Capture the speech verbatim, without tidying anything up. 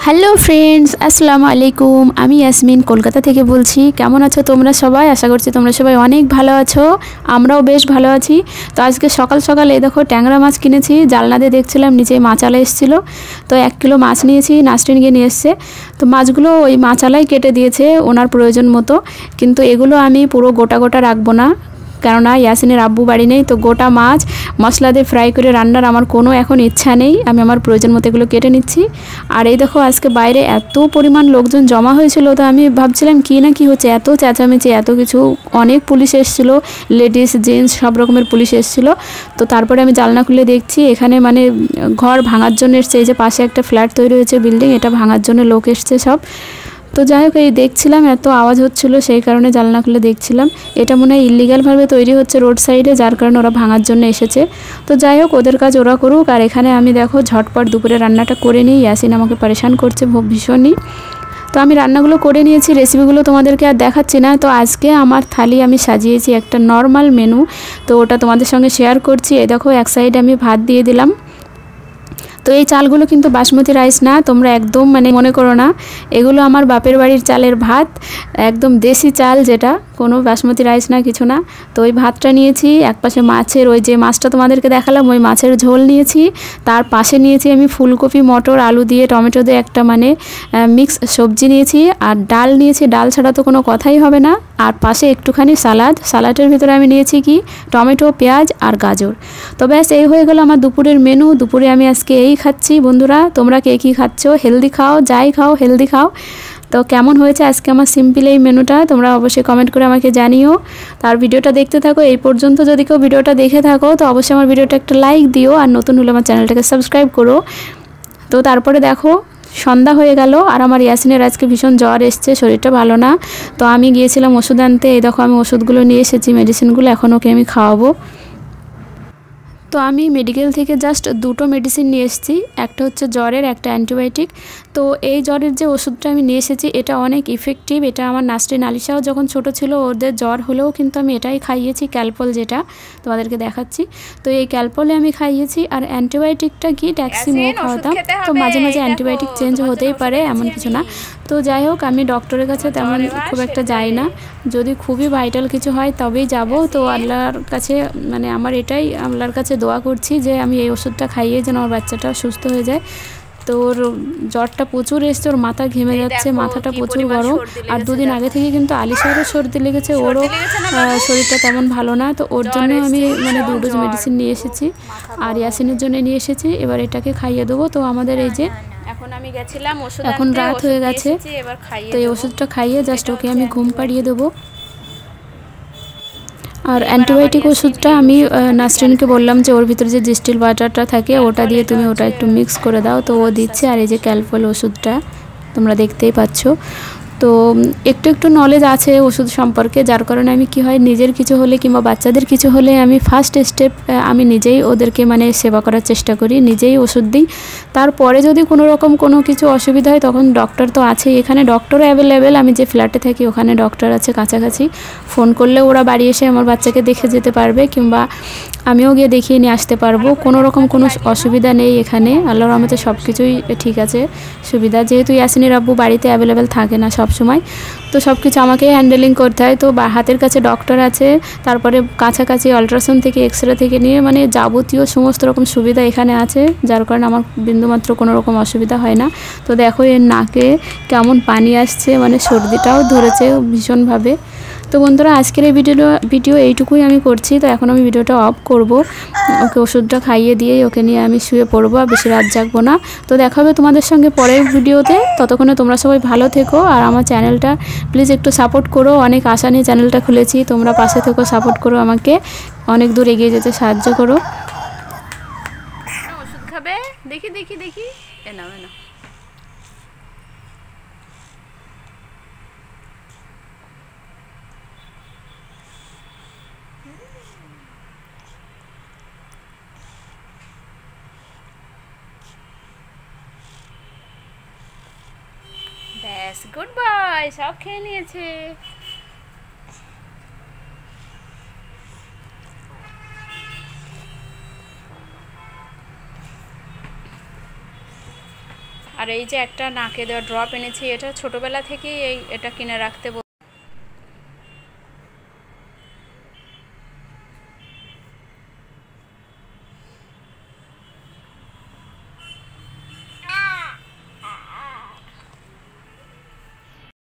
Hello friends, আসসালামু আলাইকুম। আমি ইয়াসমিন কলকাতা থেকে বলছি। কেমন আছো তোমরা সবাই? আশা করছি তোমরা সবাই অনেক ভালো আছো। আমরাও বেশ ভালো আছি। তো আজকে সকাল সকাল এই দেখো ট্যাংরা মাছ কিনেছি। জানলা দিয়ে দেখছিলাম নিচে মাছালা এসেছিলো, তো এক কিলো মাছ নিয়েছি। নাসরিন গিয়ে নিয়ে এসছে। তো মাছগুলো ওই মাছালাই কেটে দিয়েছে ওনার প্রয়োজন মতো, কিন্তু এগুলো আমি পুরো গোটা গোটা রাখবো না, কেননা ইয়াসিনের আব্বু বাড়ি নেই। তো গোটা মাছ মশলা দিয়ে ফ্রাই করে রান্নার আমার কোনো এখন ইচ্ছা নেই। আমি আমার প্রয়োজন মতো এগুলো কেটে নিচ্ছি। আর এই দেখো আজকে বাইরে এত পরিমাণ লোকজন জমা হয়েছিল, তো আমি ভাবছিলাম কী না কী হচ্ছে, এত চেঁচামেচি, এত কিছু। অনেক পুলিশ এসেছিলো, লেডিস জেন্টস সব রকমের পুলিশ এসেছিলো। তো তারপরে আমি জানলা খুলে দেখছি এখানে মানে ঘর ভাঙার জন্য এসছে। এই যে পাশে একটা ফ্ল্যাট তৈরি হয়েছে, বিল্ডিং, এটা ভাঙার জন্য লোক এসছে সব। তো যাই হোক, এই দেখছিলাম এত আওয়াজ হচ্ছিল, সেই কারণে জানলা খুলে দেখছিলাম। এটা মনে হয় ইলিগালভাবে তৈরি হচ্ছে রোড সাইডে, যার কারণে ওরা ভাঙার জন্য এসেছে। তো যাই হোক, ওদের কাজ ওরা করুক। আর এখানে আমি দেখো ঝটপট দুপুরে রান্নাটা করে নিই। ইয়াসিন আমাকে পরেশান করছে ভীষণই। তো আমি রান্নাগুলো করে নিয়েছি, রেসিপিগুলো তোমাদেরকে আর দেখাচ্ছি না। তো আজকে আমার থালি আমি সাজিয়েছি একটা নর্মাল মেনু, তো ওটা তোমাদের সঙ্গে শেয়ার করছি। এই দেখো এক সাইডে আমি ভাত দিয়ে দিলাম। তো এই চালগুলো কিন্তু বাসমতি রাইস না, তোমরা একদম মানে মনে করো না। এগুলো আমার বাপের বাড়ির চালের ভাত, একদম দেশি চাল, যেটা কোনো বাসমতি রাইস না, কিছু না। তো ওই ভাতটা নিয়েছি। এক পাশে মাছের, ওই যে মাছটা তোমাদেরকে দেখালাম, ওই মাছের ঝোল নিয়েছি। তার পাশে নিয়েছি আমি ফুলকপি, মটর, আলু দিয়ে, টমেটো দিয়ে একটা মানে মিক্স সবজি নিয়েছি। আর ডাল নিয়েছি, ডাল ছাড়া তো কোনো কথাই হবে না। আর পাশে একটুখানি সালাদ। সালাডের ভিতরে আমি নিয়েছি কি টমেটো, পেঁয়াজ আর গাজর। তো ব্যাস এই হয়ে গেল আমার দুপুরের মেনু। দুপুরে আমি আজকে এই খাচ্ছি। বন্ধুরা, তোমরা কে কী খাচ্ছ? হেলদি খাও, যাই খাও হেলদি খাও। তো কেমন হয়েছে আজকে আমার সিম্পল এই মেনুটা, তোমরা অবশ্যই কমেন্ট করে আমাকে জানিও। তার ভিডিওটা দেখতে থাকো। এই পর্যন্ত যদি কেউ ভিডিওটা দেখে থাকো তো অবশ্যই আমার ভিডিওটা একটা লাইক দিও, আর নতুন হলে আমার চ্যানেলটাকে সাবস্ক্রাইব করো। তো তারপরে দেখো সন্ধ্যা হয়ে গেল, আর আমার ইয়াসিনের আজকে ভীষণ জ্বর এসছে, শরীরটা ভালো না। তো আমি গিয়েছিলাম ওষুধ আনতে। এই দেখো আমি ওষুধগুলো নিয়ে এসেছি, মেডিসিনগুলো এখন ওকে আমি খাওয়াবো। তো আমি মেডিকেল থেকে জাস্ট দুটো মেডিসিন নিয়ে এসেছি, একটা হচ্ছে জ্বরের, একটা অ্যান্টিবায়োটিক। তো এই জ্বরের যে ওষুধটা আমি নিয়ে এসেছি এটা অনেক ইফেক্টিভ। এটা আমার নাসরিন আলিশাও যখন ছোট ছিল, ওদের জ্বর হলেও কিন্তু আমি এটাই খাইয়েছি, ক্যালপল, যেটা তোমাদেরকে দেখাচ্ছি। তো এই ক্যালপলে আমি খাইয়েছি। আর অ্যান্টিবায়োটিকটা কি ট্যাক্সিমো খাওয়াতাম। তো মাঝে মাঝে অ্যান্টিবায়োটিক চেঞ্জ হতেই পারে, এমন কিছু না। তো যাই হোক, আমি ডক্টরের কাছে তেমন খুব একটা যাই না, যদি খুবই ভাইটাল কিছু হয় তবেই যাব। তো আল্লাহর কাছে মানে আমার এটাই আল্লাহর কাছে দোয়া করছি যে আমি এই ওষুধটা খাইয়ে যেন আমার বাচ্চাটা সুস্থ হয়ে যায়। তো ওর জ্বরটা প্রচুর এসছে, ওর মাথা ঘেমে যাচ্ছে, মাথাটা প্রচুর গরম। আর দুদিন আগে থেকে কিন্তু আলিশারও সর্দি লেগেছে, ওরও শরীরটা তেমন ভালো না। তো ওর জন্য আমি মানে দু ডোজ মেডিসিন নিয়ে এসেছি, আর ইয়াসিনের জন্য নিয়ে এসেছি। এবার এটাকে খাইয়ে দেবো। তো আমাদের এই যে এখন আমি গেছিলাম ওষুধ আনতে, এখন রাত হয়ে গেছে। তো এই ওষুধটা খাইয়ে জাস্ট ওকে আমি ঘুম পাড়িয়ে দেবো। আর অ্যান্টিবায়োটিক ওষুধটা আমি নাসরিনকে বললাম যে ওর ভিতরে যে ডিস্টিল ওয়াটারটা থাকে ওটা দিয়ে তুমি ওটা একটু মিক্স করে দাও। তো ও দিচ্ছে। আর এই যে ক্যালপল ওষুধটা তোমরা দেখতেই পাচ্ছ। তো একটু একটু নলেজ আছে ওষুধ সম্পর্কে, যার কারণে আমি কি হয় নিজের কিছু হলে কিংবা বাচ্চাদের কিছু হলে আমি ফার্স্ট স্টেপ আমি নিজেই ওদেরকে মানে সেবা করার চেষ্টা করি, নিজেই ওষুধ দিই। তারপরে যদি কোনো রকম কোনো কিছু অসুবিধা হয় তখন ডক্টর তো আছেই, এখানে ডক্টর অ্যাভেলেবেল। আমি যে ফ্ল্যাটে থাকি ওখানে ডক্টর আছে কাছাকাছি, ফোন করলে ওরা বাড়ি এসে আমার বাচ্চাকে দেখে যেতে পারবে, কিংবা আমিও গিয়ে দেখিয়ে নিয়ে আসতে পারবো। কোনো রকম কোনো অসুবিধা নেই এখানে, আল্লাহর রহমতে সব কিছুই ঠিক আছে, সুবিধা। যেহেতু ইয়াসিনের আব্বু বাড়িতে অ্যাভেলেবেল থাকে না সব সময়, তো সব কিছু আমাকেই হ্যান্ডেলিং করতে হয়। তো হাতের কাছে ডক্টর আছে, তারপরে কাছাকাছি আলট্রাসাউন্ড থেকে এক্স রে থেকে নিয়ে মানে যাবতীয় সমস্ত রকম সুবিধা এখানে আছে, যার কারণে আমার বিন্দুমাত্র কোনো রকম অসুবিধা হয় না। তো দেখো এর নাকে কেমন পানি আসছে, মানে সর্দিটাও ধরেছে ভীষণভাবে। তো বন্ধুরা, আজকের এই ভিডিও ভিডিও এইটুকুই আমি করছি। তো এখন আমি ভিডিওটা অফ করব, ওকে ওষুধটা খাইয়ে দিয়েই ওকে নিয়ে আমি শুয়ে পড়বো, আর বেশি রাত জাগবো না। তো দেখা হবে তোমাদের সঙ্গে পরের ভিডিওতে। ততক্ষণে তোমরা সবাই ভালো থেকো, আর আমার চ্যানেলটা প্লিজ একটু সাপোর্ট করো। অনেক আশা নিয়ে চ্যানেলটা খুলেছি, তোমরা পাশে থেকো, সাপোর্ট করো, আমাকে অনেক দূর এগিয়ে যেতে সাহায্য করো। ওষুধ খাবে? দেখি দেখি দেখি, এ নাও এ নাও। ব্যাস, গুড বয়, সব খেয়ে নিয়েছে। আর এই যে একটা নাকে দেওয়া ড্রপ এনেছি, এটা ছোটোবেলা থেকেই এই এটা কিনে রাখতে